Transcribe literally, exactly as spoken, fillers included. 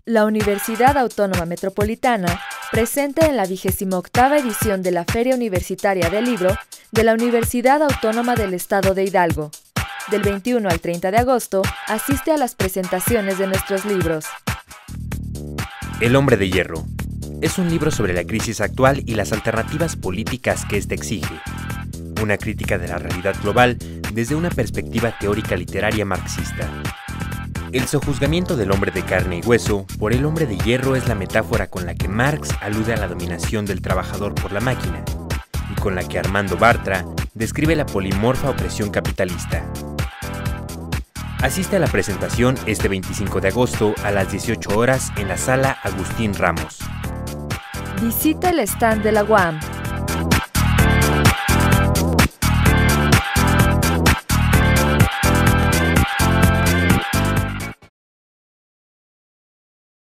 La Universidad Autónoma Metropolitana presenta en la vigésima octava edición de la Feria Universitaria del Libro de la Universidad Autónoma del Estado de Hidalgo. Del veintiuno al treinta de agosto, asiste a las presentaciones de nuestros libros. El hombre de hierro. Es un libro sobre la crisis actual y las alternativas políticas que ésta exige. Una crítica de la realidad global desde una perspectiva teórica literaria marxista. El sojuzgamiento del hombre de carne y hueso por el hombre de hierro es la metáfora con la que Marx alude a la dominación del trabajador por la máquina y con la que Armando Bartra describe la polimorfa opresión capitalista. Asiste a la presentación este veinticinco de agosto a las dieciocho horas en la Sala Agustín Ramos. Visita el stand de la U A M.